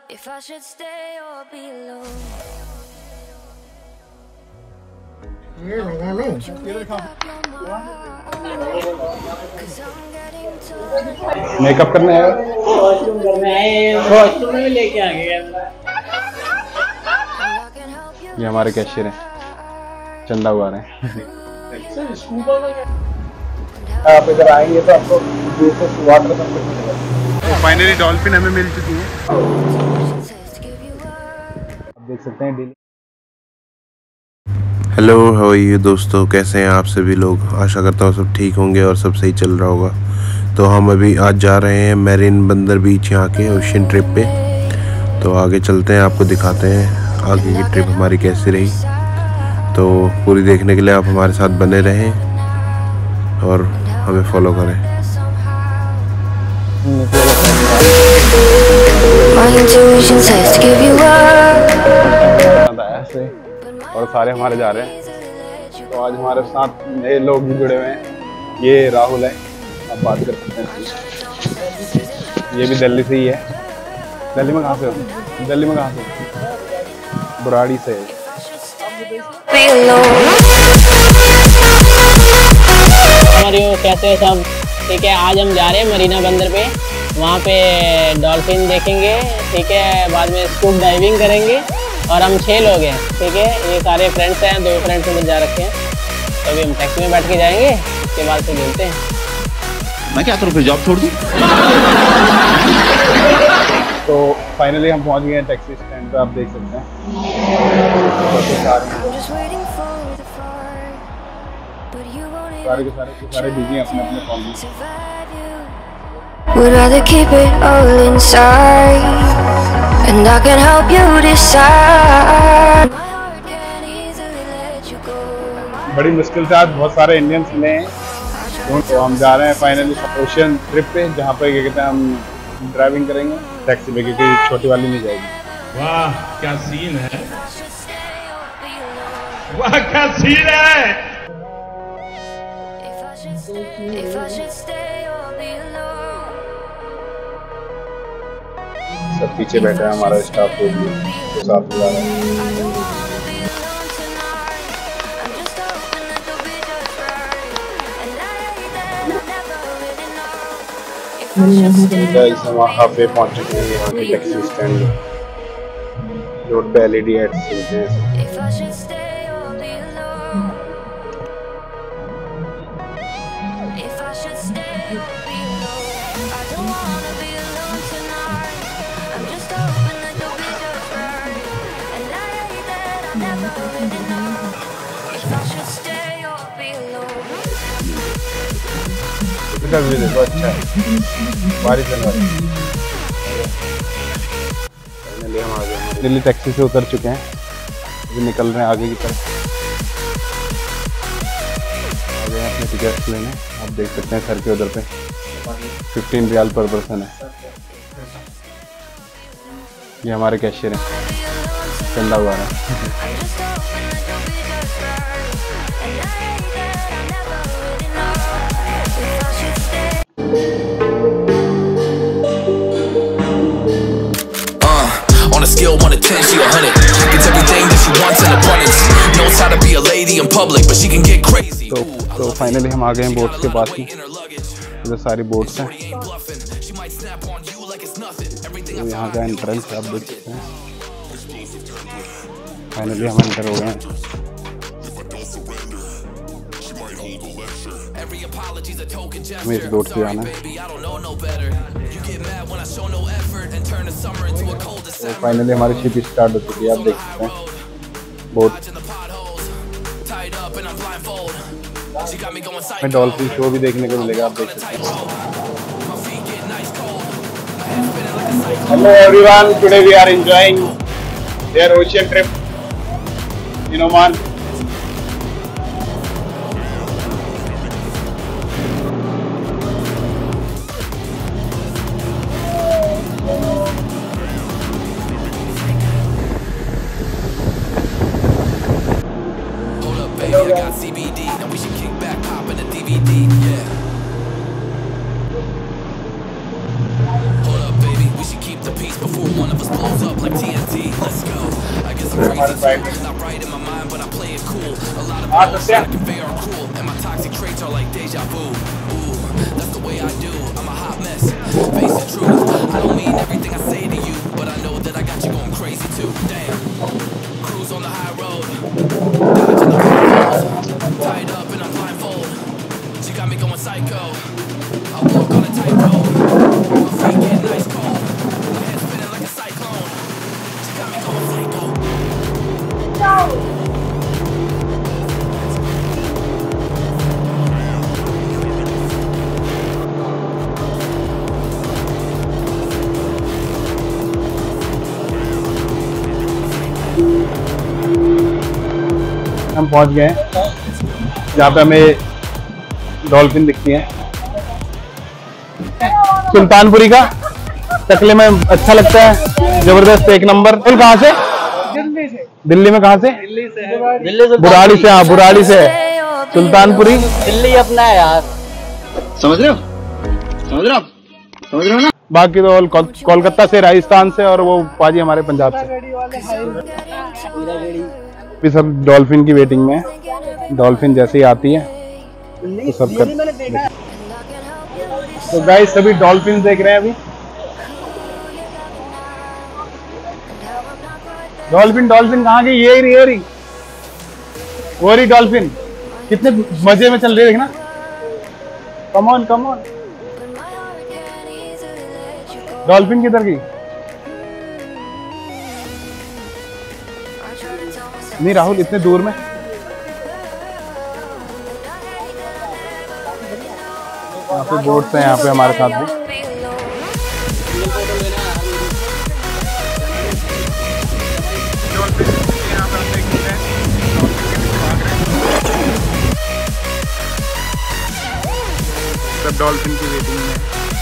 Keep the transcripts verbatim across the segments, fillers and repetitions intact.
If I should stay or be alone. ये भैया नहीं मेकअप करने आया वॉशरूम करने आए वॉशरूम में लेके आ गए। ये हमारे कैशियर हैं, चंदा हुआ रहे हैं। आप इधर आएंगे तो आपको वाटर सब कुछ मिलेगा। तो फाइनली डॉल्फिन हमें मिल चुकी है, आप देख सकते हैं। Daily hello how are you दोस्तों, कैसे हैं आप सभी लोग। आशा करता हूँ सब ठीक होंगे और सब सही चल रहा होगा। तो हम अभी आज जा रहे हैं मैरिन बंदर बीच यहाँ के ओशियन ट्रिप पे। तो आगे चलते हैं, आपको दिखाते हैं आगे की ट्रिप हमारी कैसी रही। तो पूरी देखने के लिए आप हमारे साथ बने रहें और हमें फॉलो करें। और सारे हमारे जा रहे हैं। तो आज हमारे साथ नए लोग भी जुड़े हुए हैं। ये राहुल है, आप बात कर सकते हैं। ये भी दिल्ली से ही है। दिल्ली में कहाँ से हो? दिल्ली में कहाँ से? बुराड़ी से। हमारे कैसे सब ठीक है। आज हम जा रहे हैं मरीना बंदर पे, वहाँ पे डॉल्फिन देखेंगे, ठीक है। बाद में स्कूब डाइविंग करेंगे और हम छः लोग हैं, ठीक है। ये सारे फ्रेंड्स हैं, दो फ्रेंड्स में जा रखे हैं। तो अभी हम टैक्सी में बैठ के जाएंगे, उसके बाद से मिलते हैं। मैं क्या करूँ, फिर जॉब छोड़ दूँ? तो फाइनली हम पहुंच गए हैं टैक्सी स्टैंड पे, आप देख सकते हैं। सारे के सारे सारे बिजी हैं अपने अपने फोन में। Would rather keep it all inside, and I can help you decide. बड़ी मुश्किल से आज बहुत सारे इंडियंस मिले हैं। तो हम जा रहे हैं फाइनली ओशियन ट्रिप पे, जहाँ पे क्या कहते हैं हम ड्राइविंग करेंगे टैक्सी पे, क्योंकि छोटी वाली नहीं जाएगी। वाह क्या सीन है, वाह क्या सीन है। If I should stay or be alone. सब पीछे बैठा है हमारा स्टाफ, को भी तो साथ जा रहा है। गाइस हम वहाँ पे पहुँच चुके हैं, यहाँ के टैक्सी स्टैंड रोड पे एल ई डी एड्स चलते हैं। देखो अच्छा है, बारिश चल रही है। फाइनली हम आ गए, दिल्ली टैक्सी से उतर चुके हैं, अभी निकल रहे हैं आगे की तरफ। आ गए अपने टिकट लेने, आप देख सकते हैं सर के उधर पे फिफ्टीन रियाल पर पर्सन है। ये हमारे कैशियर हैं, चंदा हुआ है। On a scale one to ten, she a hundred. Gets everything that she wants in abundance. Knows how to be a lady in public, but she can get crazy. तो तो finally हम आ गए हैं boats के पास में। इधर सारी boats हैं। तो यहाँ का एंट्रेंस आप देख सकते हैं। फाइनली हम एंटर हो गए हैं। हमें इस बोट से जाना है। तो फाइनली हमारी शिप स्टार्ट हो चुकी है, आप देख सकते हैं बोट में डॉल्फिन शो भी देखने को मिलेगा, आप देख सकते हैं। Hello everyone, today we are enjoying their ocean trip in Oman. I got C B D, now we should kick back, pop in a D V D, yeah. Hold up, baby, we should keep the peace before one of us blows up like T N T. Let's go. I guess I'm crazy too. Not right in my mind, but I play it cool. A lot of people I convey are cruel, and my toxic traits are like deja vu. Ooh, that's the way I do. I'm a hot mess. Face the truth. I don't mean everything I say to you, but I know that I got you going crazy too. Damn. Cruise on the high road. Dodging the potholes. Tied up in a blindfold. She got me going psycho. I walk on a tightrope. My feet getting ice cold. My head spinning like a cyclone. She got me going psycho. हम पहुंच गए हैं जहाँ पे हमें dolphin दिखती है। सुल्तानपुरी का चकले में अच्छा लगता है, जबरदस्त एक नंबर। और कहाँ से? दिल्ली से। दिल्ली में कहाँ से? दिल्ली से है। दिल्ली से बुराड़ी से। हाँ बुराड़ी से है सुल्तानपुरी। दिल्ली अपना है यार, समझ रहे हो समझ रहे हो समझ रहे हो ना। बाकी तो कोलकाता से, राजस्थान से, और वो पाजी हमारे पंजाब से। अभी सब डॉल्फिन की वेटिंग में है। डॉल्फिन जैसे ही आती है तो सब कर। तो गाइस सभी डॉल्फिन देख रहे हैं अभी। डॉल्फिन डॉल्फिन कहाँ गई? ये रही ये रही वो रही डॉल्फिन। कितने मजे में चल रही है देखना। Come on come on. Dolphin किधर गई? नहीं राहुल, इतने दूर में। यहाँ पे बोट्स हैं, यहाँ पे हमारे साथ भी। सब डॉल्फिन की वेटिंग में।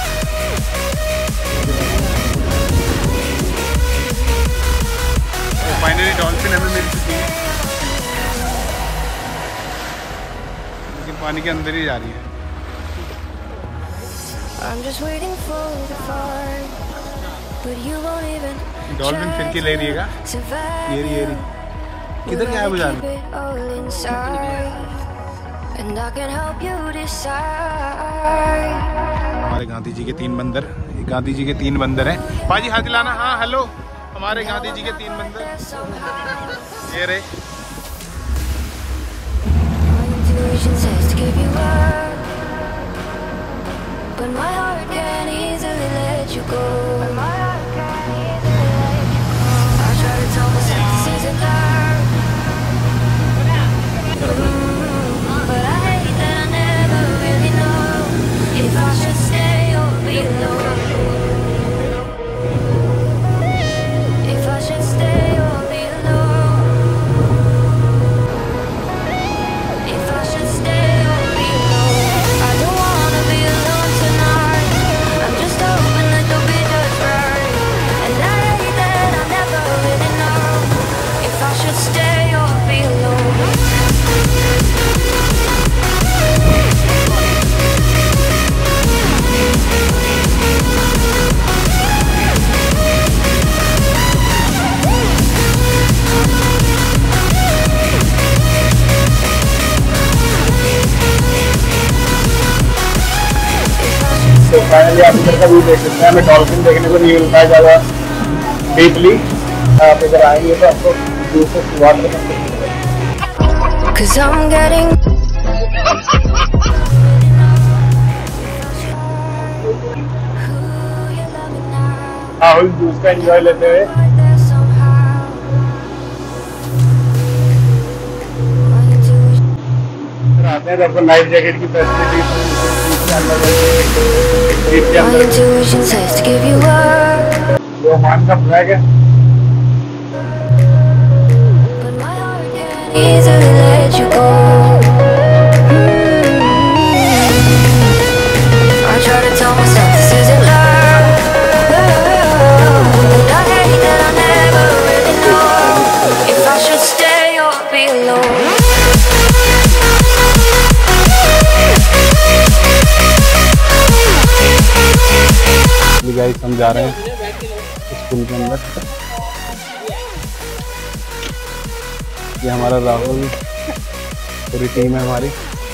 फाइनली डॉल्फिन हमें मिल चुकी है, लेकिन पानी के अंदर ही जा रही है। डॉल्फिन फिर के ले रहीगा। ये रही ये रही। किधर क्या है बुझा? हमारे गांधी जी के तीन बंदर, गांधी जी के तीन बंदर हैं। बाजी हाथ हिलाना। हाँ हेलो, हमारे गांधी जी के तीन बंदर ये रहे। तो फाइनली आप इधर का व्यू देख सकते हैं। हमें डॉल्फिन देखने को नहीं मिलता है ज़्यादा डीपली। आप इधर आएंगे तो आपको दूसरे शुरुआत में राहुल जूस का एंजॉय लेते हुए आते हैं। तो आपको लाइफ जैकेट की फैसिलिटी जो मान का फ्लैग है। गाइस हम जा रहे हैं स्कूल के अंदर। ये हमारा राहुल, पूरी टीम है हमारी।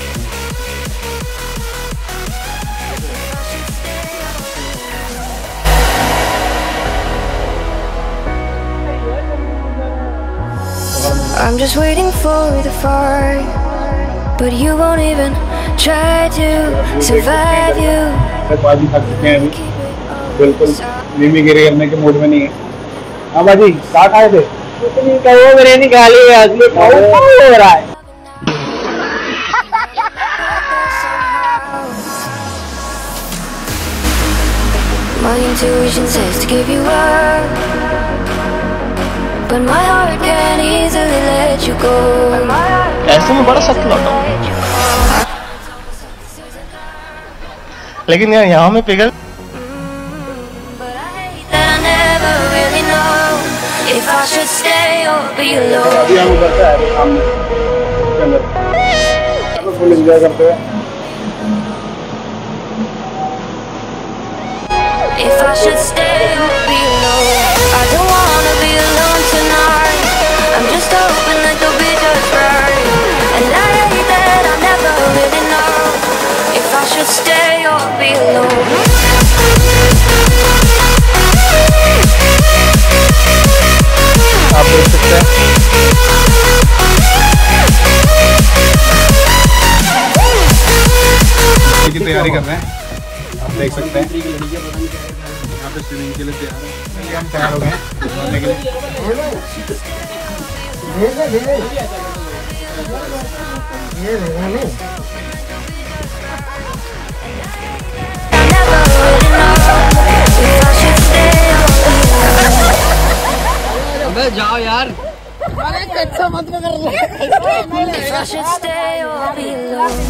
I'm just waiting for the fight, but you won't even try to survive you. बाजी खा चुके हैं अभी, बिल्कुल मिमिक्री करने के मूड में नहीं है। हाँ बाजी, क्या खाए थे? कुछ नहीं खाया, बिरयानी खा ली है, असली खाओ हो रहा है। My intuition says to give you up, but my heart can't easily let you go. ऐसे में बड़ा सख्त लौटा हूँ, लेकिन यार यहाँ में पिघल। But I hate that I never really know if I should stay or be alone. अभी हम उधर से आए सामने के अंदर, तो फुल एंजॉय करते हुए। If I should stay or be alone, I don't wanna be alone tonight. I'm just hoping that you'll be just right. And I hate that I never really know if I should stay or be alone. आप देख सकते हैं की तैयारी कर रहे हैं, आप देख सकते हैं यहाँ पे स्विमिंग के लिए तैयार है। हम तैयार हो गए हैं के लिए। ये रोनो I never really know if I should stay or be alone. अबे जाओ यार, If I should stay or be alone.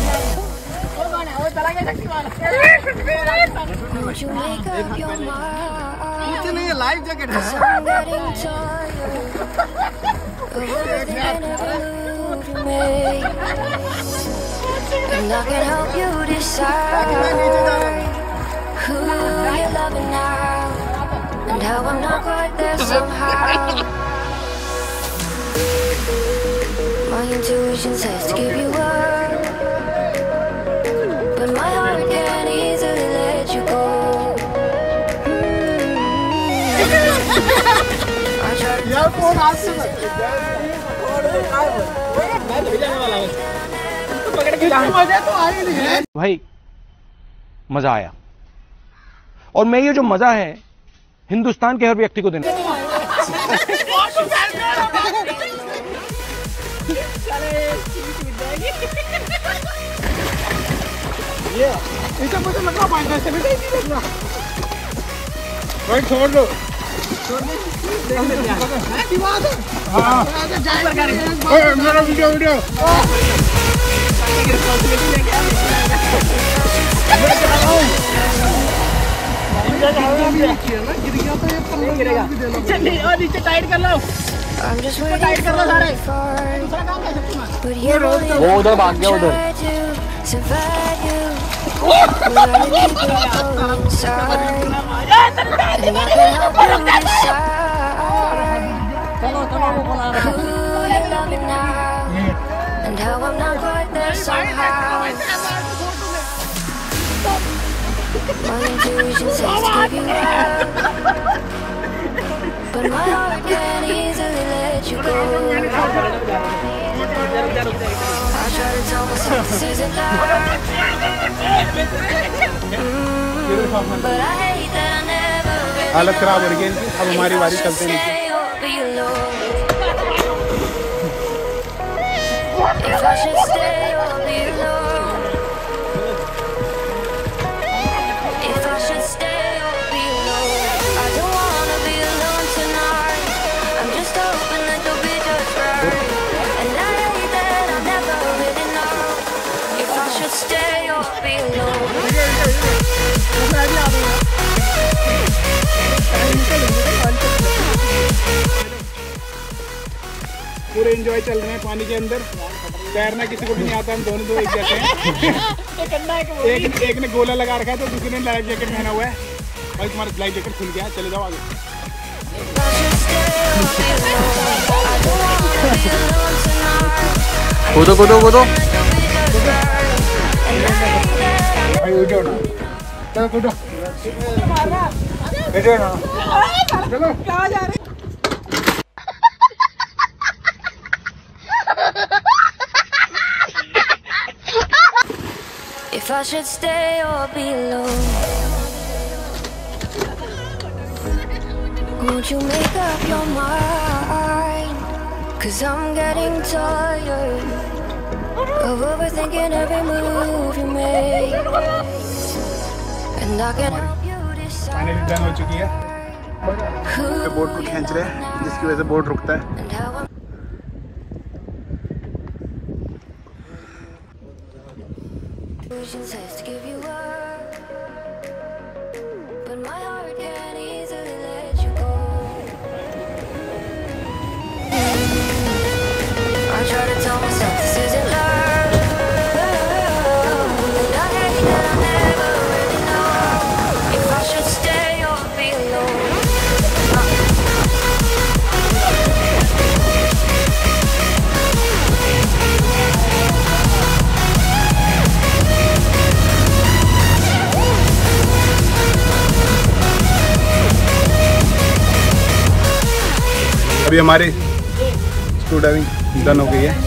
Won't you make up your mind? Life jacket है। I'm getting tired of everything you do to me. And I can help you decide who you're loving now and how I'm not quite there somehow. My intuition says to give you up, but my heart can't easily let you go. I try to यार phone हाथ से मत। मैं तो जाने वाला हूँ, तो पकड़ के लाऊं। मजा तो आ ही नहीं है। भाई मजा आया, और मैं ये जो मजा है हिंदुस्तान के हर व्यक्ति को देना। ये इसे मुझे लगा पाएगा, से बेटा इसी लगा। भाई छोड़ दो, छोड़ दे, ऐसी बात है। हाँ ओए मेरा वीडियो वीडियो नीचे टाइट कर लो, I'm just waiting टाइट कर लो for सारे। the fight, दूसरा काम कैसे तुम्हारा? but you won't even वो उधर भाग गया उधर। try to survive you. We're gonna keep it all inside, and I can help you decide who you're loving now and how I'm not quite there somehow. My intuition says to give you up, but my heart can't easily let you go. I try to tell myself this isn't love, mm, but I hate that I never really हालत खराब हो रही है इनकी। अब हमारी बारी, चलते हैं नीचे। stay or be alone. If I should stay or be alone. If I should stay or be alone. I don't wanna be alone tonight. I'm just hoping that you'll be just right. And I hate that I never really know if I should stay or be alone. पूरे enjoy चल रहे हैं पानी के अंदर। तैरना किसी को भी नहीं आता, हम दोनों दो एक जैसे हैं। एक एक ने गोला लगा रखा है तो दूसरे ने लाइफ जैकेट पहना हुआ है। भाई तुम्हारा लाइफ जैकेट खुल गया, चले जाओ आगे। कूदो कूदो कूदो। भाई उठो ना, चलो कूदो, बैठो ना, चलो। क्या जा रहे? If I should stay or be alone, won't you make up your mind? Cause I'm getting tired of overthinking every move you make, and I can help you decide. Finally done हो चुकी है। Boat को खींच रहे हैं जिसकी वजह से बोट रुकता है। And how I'm says to give you up, but my heart can't easily let you go. I try to tell myself this isn't love, and I hate that I never really know if I should stay or be alone. अभी हमारी school driving done हो गई है।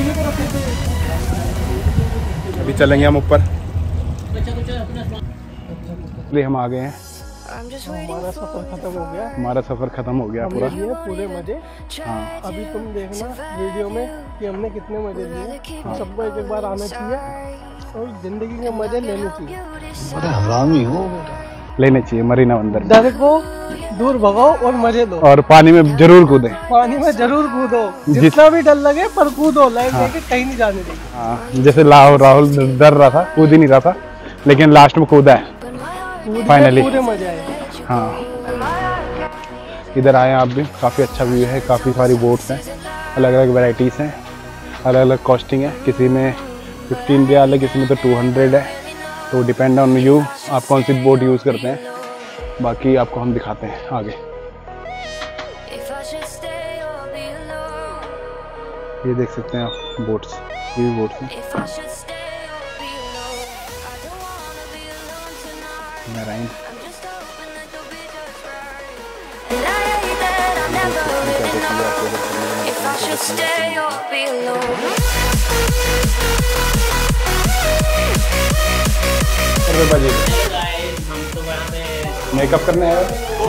अभी चलेंगे हम ऊपर। इसलिए हम आ गए हैं। हमारा सफर खत्म हो गया। हमारा सफर खत्म हो गया पूरा। ये पूरे मजे। हाँ। अभी तुम देखना वीडियो में कि हमने कितने मजे लिए। हाँ। सबको एक एक बार आना चाहिए और जिंदगी के मजे लेने चाहिए। बड़ा हरामी हो लेने चाहिए मरीना बंदर। डर को दूर भगाओ और मजे लो। और पानी में जरूर कूदे। पानी में जरूर कूदो, जितना भी डर लगे पर कूदो। लाइफ हाँ। लेके कहीं नहीं जाने देंगे। हाँ, जैसे राहुल राहुल डर रहा था, कूद ही नहीं रहा था, लेकिन लास्ट में कूदा है फाइनली। पूरे मजे आए। हाँ, इधर आए आप भी। काफ़ी अच्छा व्यू है, काफ़ी सारी बोट्स हैं, अलग अलग वैरायटीज़ हैं, अलग अलग कॉस्टिंग है। किसी में फिफ्टीन रियाल है, किसी में तो टू हंड्रेड है। तो डिपेंड ऑन यू, आप कौन सी बोट यूज़ करते हैं। बाकी आपको हम दिखाते हैं आगे। ये देख सकते हैं आप बोट्स, ये भी बोट्स हैं। नारायण मेकअप करने आए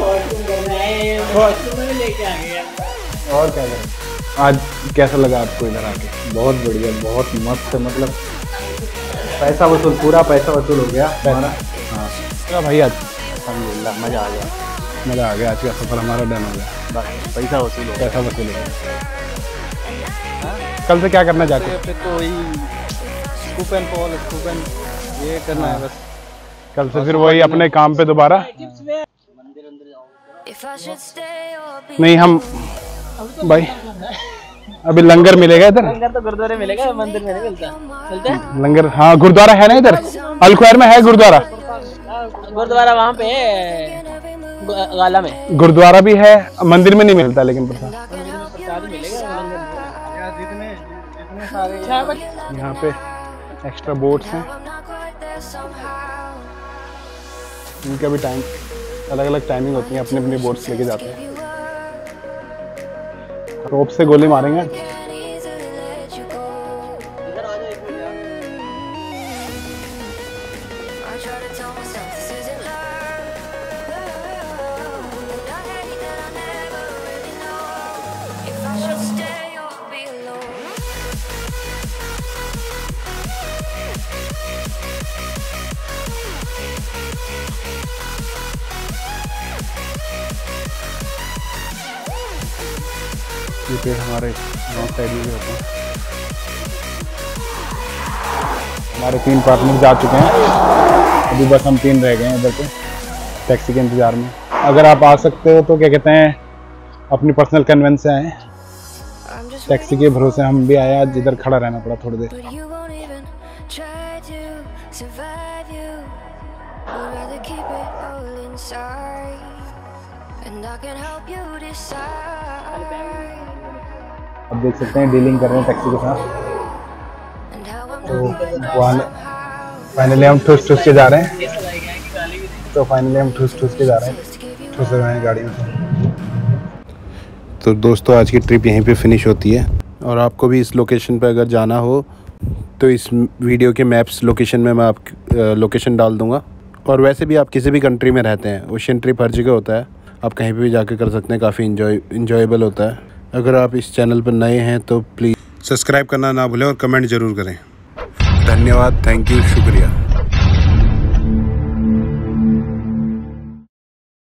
और क्या करें। आज कैसा लगा आपको इधर आके? बहुत बढ़िया, बहुत मस्त। मतलब पैसा वसूल, पूरा पैसा वसूल हो गया हमारा। हाँ तो भाई आज अल्हम्दुलिल्लाह मज़ा आ गया, मज़ा आ गया। आज का सफर हमारा डन हो गया, बस पैसा वसूल हो गया। पैसा वसूल हो गया। कल से क्या करना चाहते हैं? तो वही कूपन पॉल कूपन ये करना है बस। कल से फिर वही अपने काम पे दोबारा। नहीं हम भाई अभी लंगर मिलेगा इधर। लंगर तो गुरुद्वारे मिलेगा, मंदिर में नहीं मिलता। चलते हैं लंगर। हाँ गुरुद्वारा है ना इधर, अल ख्वार में है गुरुद्वारा। गुरुद्वारा वहाँ पे है गाला में। गुरुद्वारा भी है, मंदिर में नहीं मिलता लेकिन प्रसाद। यहाँ पे एक्स्ट्रा बोट्स हैं, इनका भी टाइम अलग अलग टाइमिंग होती है, अपनी अपनी बोट्स लेके जाते हैं। रोप से गोली मारेंगे। ये पेड़ हमारे नॉर्थ साइड में भी होते हैं। हमारे तीन पार्टनर जा चुके हैं, अभी बस हम तीन रह गए हैं इधर पे टैक्सी के इंतज़ार में। अगर आप आ सकते हो तो क्या कहते हैं, अपनी पर्सनल कन्वेंस से आए। टैक्सी के भरोसे हम भी आए, आज इधर खड़ा रहना पड़ा थोड़ी देर। अब देख सकते हैं डीलिंग कर रहे हैं टैक्सी के साथ। तो वहाँ फाइनली हम ठुस ठुस के जा रहे हैं। तो फाइनली हम ठुस ठुस के जा रहे हैं, ठुस रहे हैं गाड़ी में। तो दोस्तों आज की ट्रिप यहीं पे फिनिश होती है। और आपको भी इस लोकेशन पे अगर जाना हो तो इस वीडियो के मैप्स लोकेशन में मैं आप लोकेशन डाल दूंगा। और वैसे भी आप किसी भी कंट्री में रहते हैं, ओशन ट्रिप हर जगह होता है, आप कहीं पे भी जाके कर सकते हैं, काफ़ी इंजॉय इंजॉयबल होता है। अगर आप इस चैनल पर नए हैं तो प्लीज़ सब्सक्राइब करना ना भूलें और कमेंट ज़रूर करें। धन्यवाद, थैंक यू, शुक्रिया।